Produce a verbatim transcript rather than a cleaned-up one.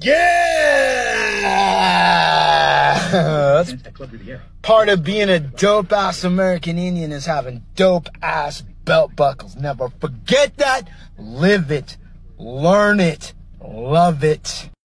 Yeah! That's part of being a dope-ass American Indian is having dope-ass belt buckles. Never forget that. Live it. Learn it. Love it.